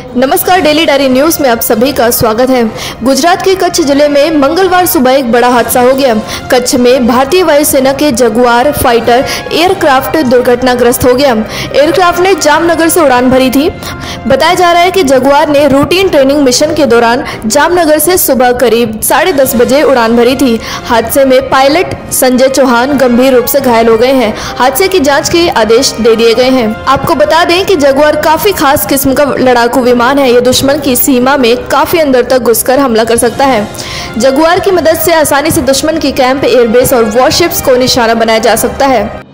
नमस्कार, daily diary news में आप सभी का स्वागत है। गुजरात के कच्छ जिले में मंगलवार सुबह एक बड़ा हादसा हो गया। कच्छ में भारतीय वायुसेना के जगुआर फाइटर एयरक्राफ्ट दुर्घटनाग्रस्त हो गया। एयरक्राफ्ट ने जामनगर से उड़ान भरी थी। बताया जा रहा है कि जगुआर ने रूटीन ट्रेनिंग मिशन के दौरान जामनगर से सुबह करीब 10:30 बजे उड़ान भरी थी। हादसे में पायलट संजय चौहान गंभीर रूप से घायल हो गए हैं। हादसे की जांच के आदेश दे दिए गए हैं। आपको बता दें कि जगुआर काफी खास किस्म का लड़ाकू विमान है। ये दुश्मन की सीमा में काफी अंदर तक घुसकर हमला कर सकता है। जगुआर की मदद से आसानी से दुश्मन की कैंप, एयरबेस और वॉरशिप्स को निशाना बनाया जा सकता है।